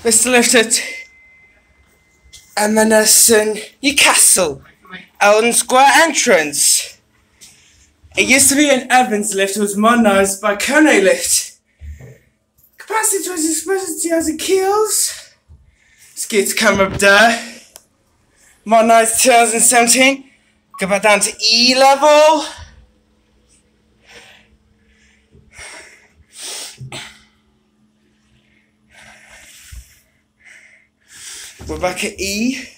This lift at Newcastle, Eldon Square entrance. It used to be an Evans lift. It was modernised by Kone lift. Capacity 2,000 kilos. Skid camera up there. Modernised 2017. Go back down to E level. We're back at E.